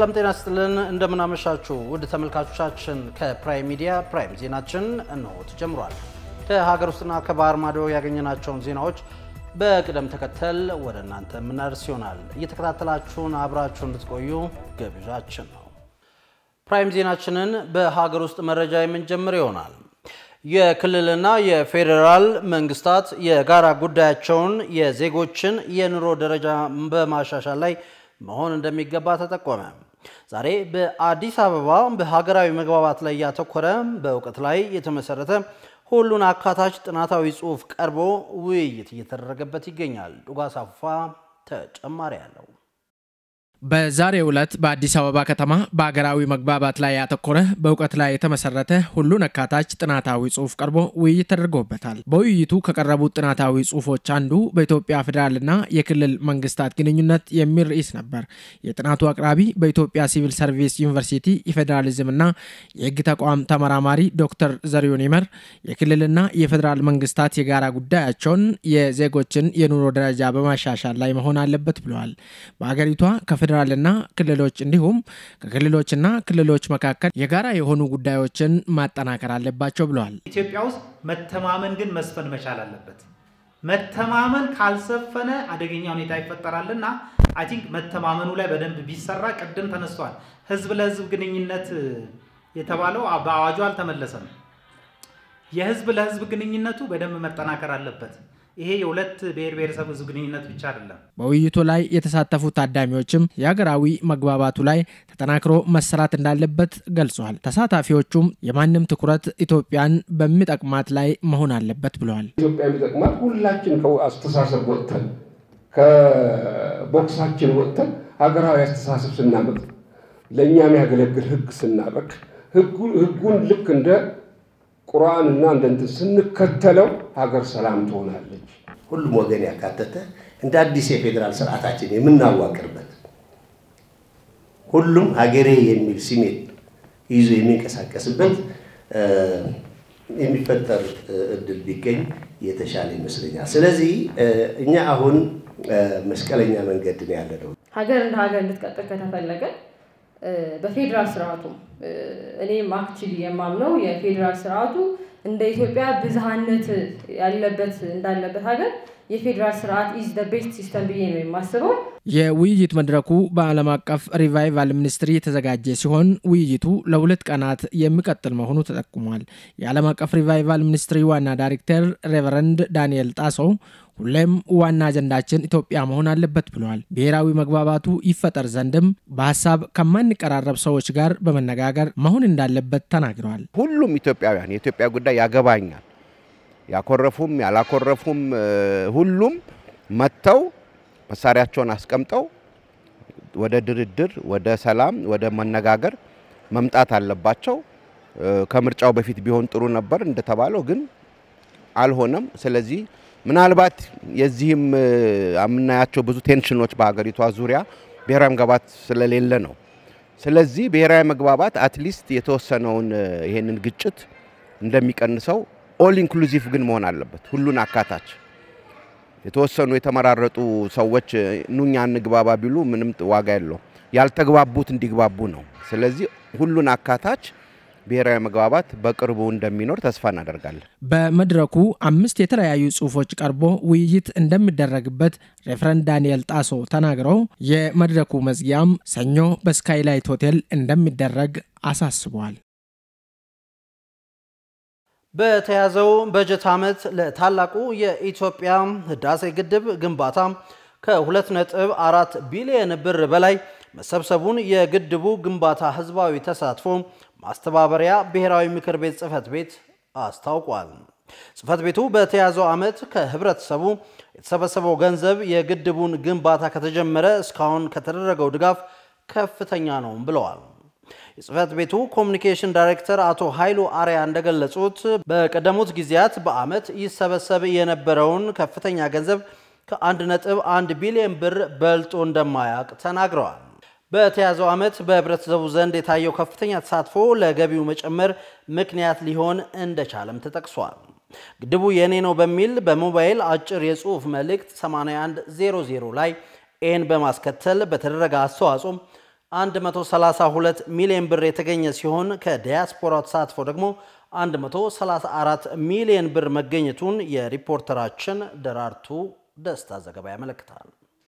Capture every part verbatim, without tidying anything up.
ሰላም ጤና ይስጥልን እንደምን አመሻችሁ ውድ ተመልካቾቻችን ከፕራይም ሚዲያ ፕራይም ዜናችን እነሆ ተጀምሯል ከሀገር ውስጥና ከባህር ማዶ ያገኘናቸውን ዜናዎች በቅደም ተከተል ወደ እናንተ ምናርስ ይሆናል እየተከታተላችሁን አብራችሁን እንድትቆዩ ግብዣችን ነው ፕራይም ዜናችንን በሀገር ውስጥ መረጃ የምንጀምር ይሆናል የክልልና የፌደራል መንግስታት የጋራ ጉዳያቸውን የዜጎችን የኑሮ ደረጃ በማሻሻል ላይ መሆን እንደሚገባ ተጠቆመ ዛሬ በአዲስ አበባ በሀገራዊ መግባባት ላይ ያተኮረ በእውቀት ላይ የተመሰረተ ሁሉን አካታች ጥናታዊ ጽሑፍ ቀርቦ ውይይት እየተደረገበት ይገኛል ዱጋስ አፋ ተጨማሪ ያለው በዛሬው ዕለት በአዲስ አበባ ከተማ በአገራዊ መግባባት ላይ ያተኮረ በእውቀት ላይ የተመሰረተ ሁሉን አካታች ጥናታዊ ጽሑፍ ቀርቦ ውይይት ተደርጎበታል በውይይቱ ከቀረቡት ጥናታዊ ጽሑፎች አንዱ በኢትዮጵያ ፌደራልና የክልል መንግስታት ግንኙነት የሚል ርዕስ ነበር የጥናቱ አቅራቢ በኢትዮጵያ ሲቪል ሰርቪስ ዩኒቨርሲቲ የፌደራሊዝምና የሕግ ተቋም ተመራማሪ ዶክተር ዘሪሁን ይመር የክልልና የፌደራል መንግስታት የጋራ ጉዳያቸውን የዜጎችን የኑሮ ደረጃ በማሻሻል ላይ መሆን አለበት ብለዋል በአገሪቷ ከፌደራልና ክልሎች እንዲሁም ከክልሎችና ክልሎች መካከል የጋራ የሆኑ ጉዳዮችን ማጠናከር አለባቸው ብለዋል ኢትዮጵያ ውስጥ መተማመን ግን መስፈን መቻል አለበት መተማመን ካልሰፈነ አደገኛ ሁኔታ ይፈጠራልና አይ ቲንክ መተማመኑ ላይ በደንብ ቢሰራ ቀደም ተነስቷል ህዝብ ለህዝብ ግንኙነት የተባለው በአዋጁ አልተመለሰም የህዝብ ለህዝብ ግንኙነቱ በደንብ መጠናከር አለበት ይሄ የሁለት ብሔር ብሔረሰብ ህዝብ ግንኙነት ብቻ አይደለም በውይይቱ ላይ የተሳተፉ ታዳሚዎችም የሀገራዊ መግባባቱ ላይ ተጠናክሮ መሰራት እንዳለበት ገልጸዋል ተሳታፊዎቹም የማንም ትኩረት ኢትዮጵያን በሚጠቅማት ላይ መሆን አለበት ብለዋል ኢትዮጵያ የሚጠቅማት ሁላችን ከአስተሳሰብ ወጥተን ከቦክሳችን ወጥተን ሀገራዊ አስተሳሰብ ስናመጥ ለኛ የሚያገለግል ህግ ስናበቅ ህጉን ልክ እንደ ቁርአንና እንደንተ ስንከተለው ሀገር ሰላም ትሆናለች ሁሉም ወገን ያካተተ እንደ አዲስ የፌደራል ስርዓታችን የምናዋቅርበት ሁሉም ሀገሬ የሚል ስሜት ይዞ የሚንቀሳቀስበት የሚፈጠር እድል ቢገኝ የተሻለ ይመስለኛል ስለዚህ እኛ አሁን መስቀለኛ መንገድ ነው ያለው ሀገር እንደ ሀገር እንድትቀጥል ከተፈለገ በፌደራል ስርዓቱ እኔ አክቹሊ የማምነው የፌደራል ስርዓቱ እንደ ኢትዮጵያ ብዝሃነት ያለበት እንዳለበት ሀገር የፌደራል ስርዓት is the best system ብዬ ነው የማስበው የውይይት መድረኩ በዓለም አቀፍ ሪቫይቫል ሚኒስትሪ የተዘጋጀ ሲሆን ውይይቱ ለሁለት ቀናት የሚቀጥል መሆኑ ተጠቁሟል የዓለም አቀፍ ሪቫይቫል ሚኒስትሪ ዋና ዳይሬክተር ሬቨረንድ ዳንኤል ጣሶ ሁሌም ዋና አጀንዳችን ኢትዮጵያ መሆን አለበት ብለዋል ብሔራዊ መግባባቱ ይፈጠር ዘንድም በሐሳብ ከማንቀራረብ ሰዎች ጋር በመነጋገር መሆን እንዳለበት ተናግረዋል ሁሉም ኢትዮጵያውያን የኢትዮጵያ ጉዳይ ያገባኛል ያኮረፉም ያላኮረፉም ሁሉም መተው መሳሪያቸውን አስቀምጠው ወደ ድርድር ወደ ሰላም ወደ መነጋገር መምጣት አለባቸው ከምርጫው በፊት ቢሆን ጥሩ ነበር እንደተባለው ግን አልሆነም ስለዚህ ምናልባት የዚህም አምናያቸው ብዙ ቴንሽኖች በአገሪቷ ዙሪያ ብሔራዊ መግባባት ስለሌለ ነው ስለዚህ ብሔራዊ መግባባት አትሊስት የተወሰነውን ይሄንን ግጭት እንደሚቀንሰው ኦል ኢንክሉሲቭ ግን መሆን አለበት ሁሉን አካታች የተወሰኑ የተመራረጡ ሰዎች ኑኛ እንግባባ ቢሉ ምንም ዋጋ የለውም ያልተግባቡት እንዲግባቡ ነው ስለዚህ ሁሉን አካታች ብሔራዊ መግባባት በቅርቡ እንደሚኖር ተስፋ እናደርጋለን በመድረኩ አምስት የተለያዩ ጽሑፎች ቀርቦ ውይይት እንደሚደረግበት ሬቨረንድ ዳንኤል ጣሶ ተናግረው የመድረኩ መዝጊያም ሰኞ በስካይላይት ሆቴል እንደሚደረግ አሳስበዋል በተያዘው በጀት ዓመት ለታላቁ የኢትዮጵያ ህዳሴ ግድብ ግንባታ ከ2.4 ቢሊዮን ብር በላይ መሰብሰቡን የግድቡ ግንባታ ህዝባዊ ተሳትፎ ማስተባበሪያ ብሔራዊ ምክር ቤት ጽፈት ቤት አስታውቋል ጽፈት ቤቱ በተያዘው ዓመት ከህብረተሰቡ የተሰበሰበው ገንዘብ የግድቡን ግንባታ ከተጀመረ እስካሁን ከተደረገው ድጋፍ ከፍተኛ ነው ብለዋል የጽፈት ቤቱ ኮሙኒኬሽን ዳይሬክተር አቶ ኃይሉ አሪያ እንደገለጹት በቀደሙት ጊዜያት በአመት ይሰበሰብ የነበረውን ከፍተኛ ገንዘብ ከ1.1 ቢሊዮን ብር በልጦ እንደማያቅ ተናግረዋል በተያዘው ዓመት በህብረተሰቡ ዘንድ የታየው ከፍተኛ ተሳትፎ ለገቢው መጨመር ምክንያት ሊሆን እንደቻለም ተጠቅሷል ግድቡ የኔ ነው በሚል በሞባይል አጭር የጽሑፍ መልእክት ሰማንያ አንድ ዜሮ ዜሮ ላይ ኤን በማስከተል በተደረገ አስተዋጽኦ አንድ መቶ ሰላሳ ሁለት ሚሊዮን ብር የተገኘ ሲሆን ከዲያስፖራው ተሳትፎ ደግሞ አንድ መቶ ሰላሳ አራት ሚሊዮን ብር መገኘቱን የሪፖርተራችን ደራርቱ ደስታ ዘገባ ያመለክታል።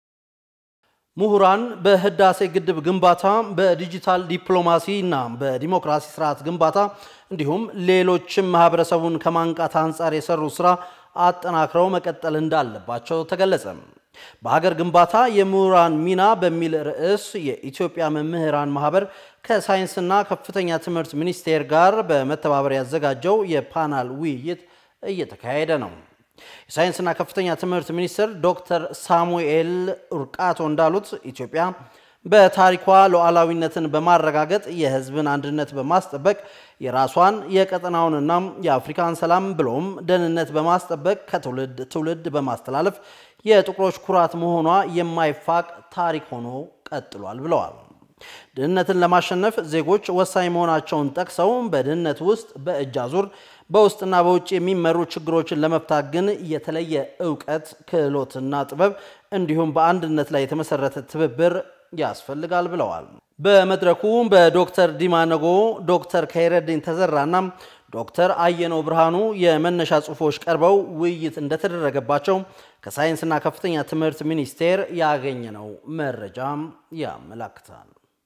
ምሁራን በህዳሴ ግድብ ግንባታ በዲጂታል ዲፕሎማሲ እና በዲሞክራሲ ስርዓት ግንባታ እንዲሁም ሌሎችም ማህበረሰቡን ከማንቃት አንፃር የሰሩ ስራ አጠናክረው መቀጠል እንዳለባቸው ተገለጸ። በሀገር ግንባታ የምሁራን ሚና በሚል ርዕስ የኢትዮጵያ መምህራን ማህበር ከሳይንስና ከፍተኛ ትምህርት ሚኒስቴር ጋር በመተባበር ያዘጋጀው የፓናል ውይይት እየተካሄደ ነው። የሳይንስና ከፍተኛ ትምህርት ሚኒስትር ዶክተር ሳሙኤል ኡርቃቶ እንዳሉት ኢትዮጵያ በታሪኳ ሉዓላዊነትን በማረጋገጥ የህዝብን አንድነት በማስጠበቅ የራሷን የቀጠናውንና የአፍሪካን ሰላም ብሎም ደህንነት በማስጠበቅ ከትውልድ ትውልድ በማስተላለፍ የጥቁሮች ኩራት መሆኗ የማይፋቅ ታሪክ ሆኖ ቀጥሏል ብለዋል። ድህነትን ለማሸነፍ ዜጎች ወሳኝ መሆናቸውን ጠቅሰው በድህነት ውስጥ በእጅ አዙር በውስጥና በውጭ የሚመሩ ችግሮችን ለመፍታት ግን የተለየ ዕውቀት፣ ክህሎትና ጥበብ እንዲሁም በአንድነት ላይ የተመሰረተ ትብብር ያስፈልጋል ብለዋል። በመድረኩ በዶክተር ዲማ ነጎ፣ ዶክተር ከይረዲን ተዘራና ዶክተር አየነው ብርሃኑ የመነሻ ጽሑፎች ቀርበው ውይይት እንደተደረገባቸው ከሳይንስና ከፍተኛ ትምህርት ሚኒስቴር ያገኘነው መረጃም ያመለክታል።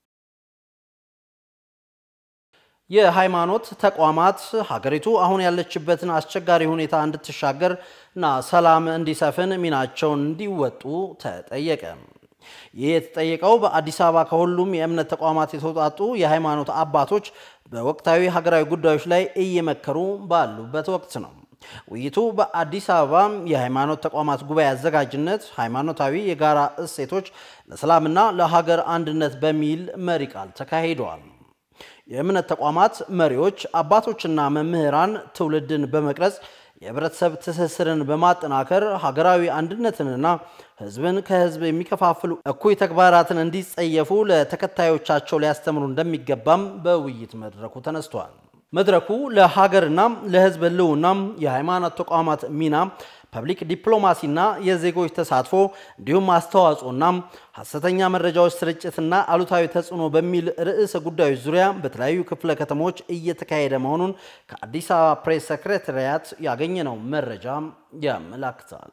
የሃይማኖት ተቋማት ሀገሪቱ አሁን ያለችበትን አስቸጋሪ ሁኔታ እንድትሻገርና ሰላም እንዲሰፍን ሚናቸውን እንዲወጡ ተጠየቀ። ይህ የተጠየቀው በአዲስ አበባ ከሁሉም የእምነት ተቋማት የተውጣጡ የሃይማኖት አባቶች በወቅታዊ ሀገራዊ ጉዳዮች ላይ እየመከሩ ባሉበት ወቅት ነው። ውይይቱ በአዲስ አበባ የሃይማኖት ተቋማት ጉባኤ አዘጋጅነት ሃይማኖታዊ የጋራ እሴቶች ለሰላምና ለሀገር አንድነት በሚል መሪ ቃል ተካሂዷል። የእምነት ተቋማት መሪዎች፣ አባቶችና መምህራን ትውልድን በመቅረጽ የህብረተሰብ ትስስርን በማጠናከር ሀገራዊ አንድነትንና ህዝብን ከህዝብ የሚከፋፍሉ እኩይ ተግባራትን እንዲጸየፉ ለተከታዮቻቸው ሊያስተምሩ እንደሚገባም በውይይት መድረኩ ተነስቷል። መድረኩ ለሀገርና ለህዝብ ህልውና የሃይማኖት ተቋማት ሚና፣ ፐብሊክ ዲፕሎማሲና የዜጎች ተሳትፎ እንዲሁም አስተዋጽኦና ሐሰተኛ መረጃዎች ስርጭትና አሉታዊ ተጽዕኖ በሚል ርዕሰ ጉዳዮች ዙሪያ በተለያዩ ክፍለ ከተሞች እየተካሄደ መሆኑን ከአዲስ አበባ ፕሬስ ሴክሬታሪያት ያገኘነው መረጃ ያመለክታል።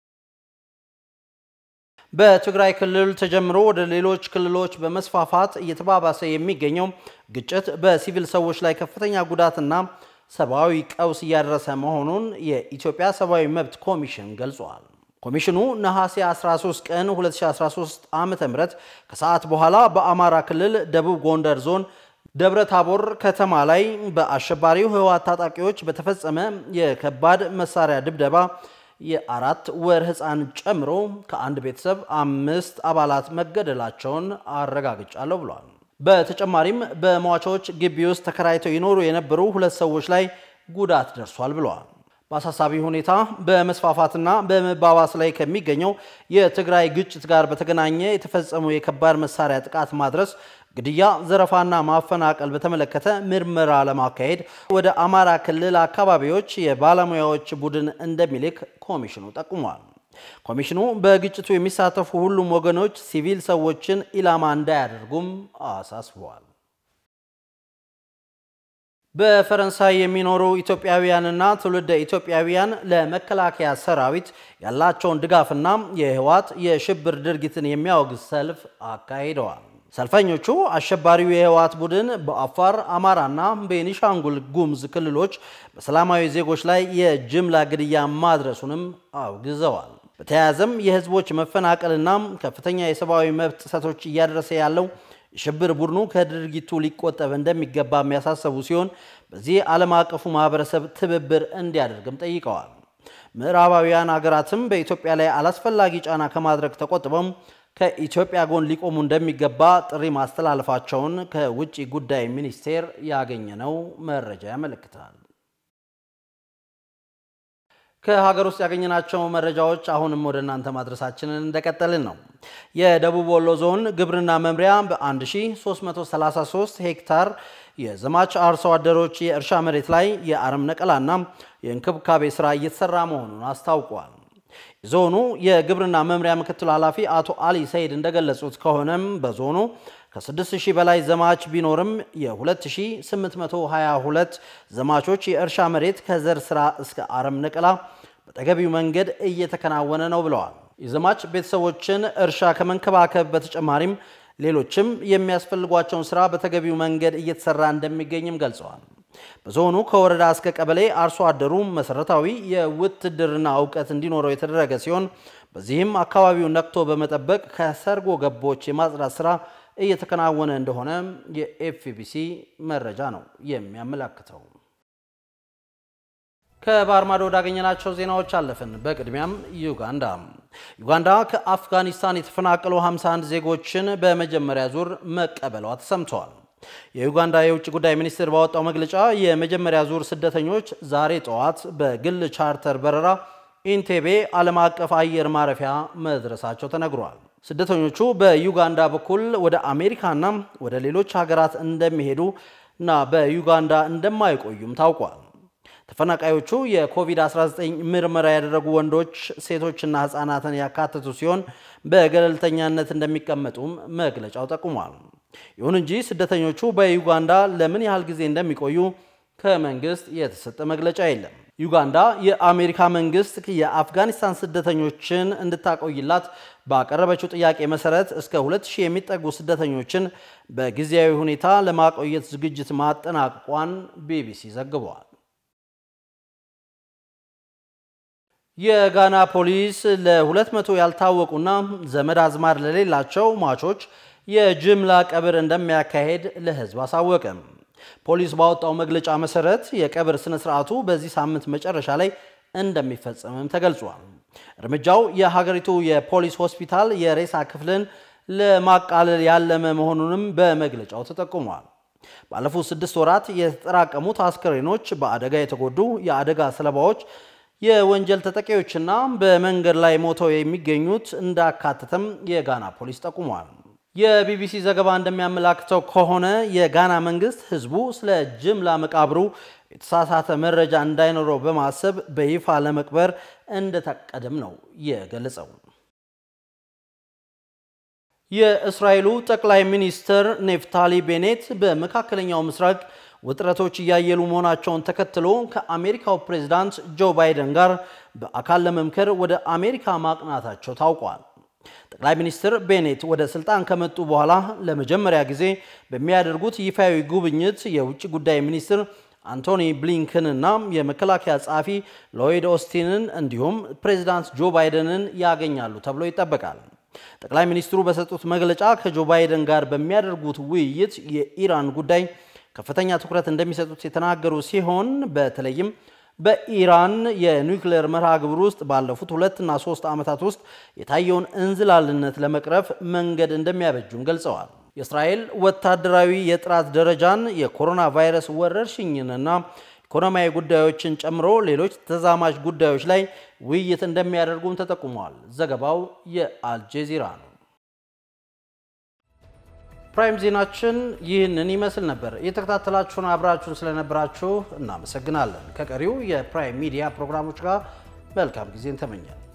በትግራይ ክልል ተጀምሮ ወደ ሌሎች ክልሎች በመስፋፋት እየተባባሰ የሚገኘው ግጭት በሲቪል ሰዎች ላይ ከፍተኛ ጉዳትና ሰብአዊ ቀውስ እያደረሰ መሆኑን የኢትዮጵያ ሰብአዊ መብት ኮሚሽን ገልጿል። ኮሚሽኑ ነሐሴ አስራ ሶስት ቀን ሁለት ሺህ አስራ ሶስት ዓመተ ምህረት ከሰዓት በኋላ በአማራ ክልል ደቡብ ጎንደር ዞን ደብረ ታቦር ከተማ ላይ በአሸባሪው ህወሓት ታጣቂዎች በተፈጸመ የከባድ መሳሪያ ድብደባ የአራት ወር ህፃን ጨምሮ ከአንድ ቤተሰብ አምስት አባላት መገደላቸውን አረጋግጫለሁ ብሏል። በተጨማሪም በሟቾች ግቢ ውስጥ ተከራይተው ይኖሩ የነበሩ ሁለት ሰዎች ላይ ጉዳት ደርሷል ብለዋል። በአሳሳቢ ሁኔታ በመስፋፋትና በመባባስ ላይ ከሚገኘው የትግራይ ግጭት ጋር በተገናኘ የተፈጸሙ የከባድ መሳሪያ ጥቃት ማድረስ፣ ግድያ፣ ዘረፋና ማፈናቀል በተመለከተ ምርመራ ለማካሄድ ወደ አማራ ክልል አካባቢዎች የባለሙያዎች ቡድን እንደሚልክ ኮሚሽኑ ጠቁሟል። ኮሚሽኑ በግጭቱ የሚሳተፉ ሁሉም ወገኖች ሲቪል ሰዎችን ኢላማ እንዳያደርጉም አሳስቧል። በፈረንሳይ የሚኖሩ ኢትዮጵያውያንና ትውልደ ኢትዮጵያውያን ለመከላከያ ሰራዊት ያላቸውን ድጋፍና የህወሓት የሽብር ድርጊትን የሚያወግዝ ሰልፍ አካሂደዋል። ሰልፈኞቹ አሸባሪው የህወሓት ቡድን በአፋር፣ አማራና ቤኒሻንጉል ጉሙዝ ክልሎች በሰላማዊ ዜጎች ላይ የጅምላ ግድያ ማድረሱንም አውግዘዋል። በተያያዘም የህዝቦች መፈናቀልና ከፍተኛ የሰብአዊ መብት ጥሰቶች እያደረሰ ያለው የሽብር ቡድኑ ከድርጊቱ ሊቆጠብ እንደሚገባ የሚያሳስቡ ሲሆን በዚህ ዓለም አቀፉ ማህበረሰብ ትብብር እንዲያደርግም ጠይቀዋል። ምዕራባውያን ሀገራትም በኢትዮጵያ ላይ አላስፈላጊ ጫና ከማድረግ ተቆጥበው ከኢትዮጵያ ጎን ሊቆሙ እንደሚገባ ጥሪ ማስተላለፋቸውን ከውጭ ጉዳይ ሚኒስቴር ያገኘነው መረጃ ያመለክታል። ከሀገር ውስጥ ያገኘናቸው መረጃዎች አሁንም ወደ እናንተ ማድረሳችንን እንደቀጠልን ነው። የደቡብ ወሎ ዞን ግብርና መምሪያ በአንድ ሺህ ሶስት መቶ ሰላሳ ሶስት ሄክታር የዘማች አርሶ አደሮች የእርሻ መሬት ላይ የአረም ነቀላና የእንክብካቤ ስራ እየተሰራ መሆኑን አስታውቋል። ዞኑ የግብርና መምሪያ ምክትል ኃላፊ አቶ አሊ ሰይድ እንደገለጹት ከሆነም በዞኑ ከስድስት ሺህ በላይ ዘማች ቢኖርም የ2822 ዘማቾች የእርሻ መሬት ከዘር ስራ እስከ አረም ነቀላ በተገቢው መንገድ እየተከናወነ ነው ብለዋል። የዘማች ቤተሰቦችን እርሻ ከመንከባከብ በተጨማሪም ሌሎችም የሚያስፈልጓቸውን ስራ በተገቢው መንገድ እየተሰራ እንደሚገኝም ገልጸዋል። በዞኑ ከወረዳ እስከ ቀበሌ አርሶ አደሩ መሰረታዊ የውትድርና ዕውቀት እንዲኖረው የተደረገ ሲሆን በዚህም አካባቢውን ነቅቶ በመጠበቅ ከሰርጎ ገቦች የማጽዳት ስራ እየተከናወነ እንደሆነ የኤፍቢሲ መረጃ ነው የሚያመለክተው። ከባህር ማዶ ወዳገኘናቸው ዜናዎች አለፍን። በቅድሚያም ዩጋንዳ ዩጋንዳ ከአፍጋኒስታን የተፈናቀሉ ሃምሳ አንድ ዜጎችን በመጀመሪያ ዙር መቀበሏ ተሰምቷል። የዩጋንዳ የውጭ ጉዳይ ሚኒስቴር ባወጣው መግለጫ የመጀመሪያ ዙር ስደተኞች ዛሬ ጠዋት በግል ቻርተር በረራ ኢንቴቤ ዓለም አቀፍ አየር ማረፊያ መድረሳቸው ተነግሯል። ስደተኞቹ በዩጋንዳ በኩል ወደ አሜሪካና ወደ ሌሎች ሀገራት እንደሚሄዱና በዩጋንዳ እንደማይቆዩም ታውቋል። ተፈናቃዮቹ የኮቪድ አስራ ዘጠኝ ምርመራ ያደረጉ ወንዶች፣ ሴቶችና ህፃናትን ያካተቱ ሲሆን በገለልተኛነት እንደሚቀመጡም መግለጫው ጠቁሟል። ይሁን እንጂ ስደተኞቹ በዩጋንዳ ለምን ያህል ጊዜ እንደሚቆዩ ከመንግስት የተሰጠ መግለጫ የለም። ዩጋንዳ የአሜሪካ መንግስት የአፍጋኒስታን ስደተኞችን እንድታቆይላት ባቀረበችው ጥያቄ መሰረት እስከ ሁለት ሺህ የሚጠጉ ስደተኞችን በጊዜያዊ ሁኔታ ለማቆየት ዝግጅት ማጠናቀቋን ቢቢሲ ዘግቧል። የጋና ፖሊስ ለሁለት መቶ ያልታወቁና ዘመድ አዝማድ ለሌላቸው ሟቾች የጅምላ ቀብር እንደሚያካሄድ ለህዝብ አሳወቀ። ፖሊስ ባወጣው መግለጫ መሰረት የቀብር ስነ ስርዓቱ በዚህ ሳምንት መጨረሻ ላይ እንደሚፈጸምም ተገልጿል። እርምጃው የሀገሪቱ የፖሊስ ሆስፒታል የሬሳ ክፍልን ለማቃለል ያለመ መሆኑንም በመግለጫው ተጠቁሟል። ባለፉት ስድስት ወራት የተጠራቀሙት አስከሬኖች በአደጋ የተጎዱ የአደጋ ሰለባዎች፣ የወንጀል ተጠቂዎችና በመንገድ ላይ ሞተው የሚገኙት እንዳካተተም የጋና ፖሊስ ጠቁሟል። የቢቢሲ ዘገባ እንደሚያመላክተው ከሆነ የጋና መንግስት ህዝቡ ስለ ጅምላ መቃብሩ የተሳሳተ መረጃ እንዳይኖረው በማሰብ በይፋ ለመቅበር እንደታቀደም ነው የገለጸው። የእስራኤሉ ጠቅላይ ሚኒስትር ኔፍታሊ ቤኔት በመካከለኛው ምስራቅ ውጥረቶች እያየሉ መሆናቸውን ተከትሎ ከአሜሪካው ፕሬዝዳንት ጆ ባይደን ጋር በአካል ለመምከር ወደ አሜሪካ ማቅናታቸው ታውቋል። ጠቅላይ ሚኒስትር ቤኔት ወደ ስልጣን ከመጡ በኋላ ለመጀመሪያ ጊዜ በሚያደርጉት ይፋዊ ጉብኝት የውጭ ጉዳይ ሚኒስትር አንቶኒ ብሊንከን እና የመከላከያ ጸሐፊ ሎይድ ኦስቲንን እንዲሁም ፕሬዝዳንት ጆ ባይደንን ያገኛሉ ተብሎ ይጠበቃል። ጠቅላይ ሚኒስትሩ በሰጡት መግለጫ ከጆ ባይደን ጋር በሚያደርጉት ውይይት የኢራን ጉዳይ ከፍተኛ ትኩረት እንደሚሰጡት የተናገሩ ሲሆን በተለይም በኢራን የኒውክሌር መርሃ ግብር ውስጥ ባለፉት ሁለት እና ሶስት ዓመታት ውስጥ የታየውን እንዝላልነት ለመቅረፍ መንገድ እንደሚያበጁም ገልጸዋል። የእስራኤል ወታደራዊ የጥራት ደረጃን፣ የኮሮና ቫይረስ ወረርሽኝንና ኢኮኖሚያዊ ጉዳዮችን ጨምሮ ሌሎች ተዛማጅ ጉዳዮች ላይ ውይይት እንደሚያደርጉም ተጠቁመዋል። ዘገባው የአልጀዚራ ነው። ፕራይም ዜናችን ይህንን ይመስል ነበር። የተከታተላችሁን አብራችሁን ስለነበራችሁ እናመሰግናለን። ከቀሪው የፕራይም ሚዲያ ፕሮግራሞች ጋር መልካም ጊዜን ተመኛለን።